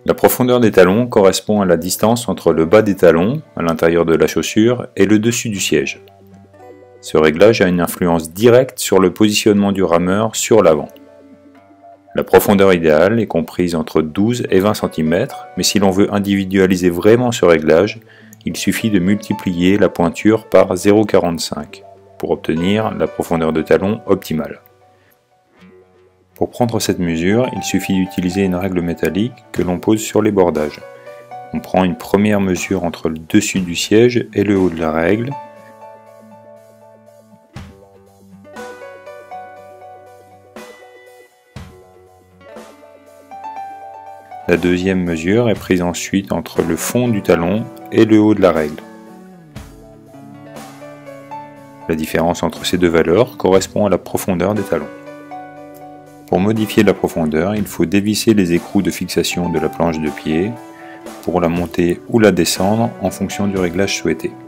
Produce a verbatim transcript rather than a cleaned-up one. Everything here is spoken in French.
La profondeur des talons correspond à la distance entre le bas des talons, à l'intérieur de la chaussure, et le dessus du siège. Ce réglage a une influence directe sur le positionnement du rameur sur l'avant. La profondeur idéale est comprise entre douze et vingt centimètres, mais si l'on veut individualiser vraiment ce réglage, il suffit de multiplier la pointure par zéro virgule quarante-cinq pour obtenir la profondeur de talon optimale. Pour prendre cette mesure, il suffit d'utiliser une règle métallique que l'on pose sur les bordages. On prend une première mesure entre le dessus du siège et le haut de la règle. La deuxième mesure est prise ensuite entre le fond du talon et le haut de la règle. La différence entre ces deux valeurs correspond à la profondeur des talons. Pour modifier la profondeur, il faut dévisser les écrous de fixation de la planche de pied pour la monter ou la descendre en fonction du réglage souhaité.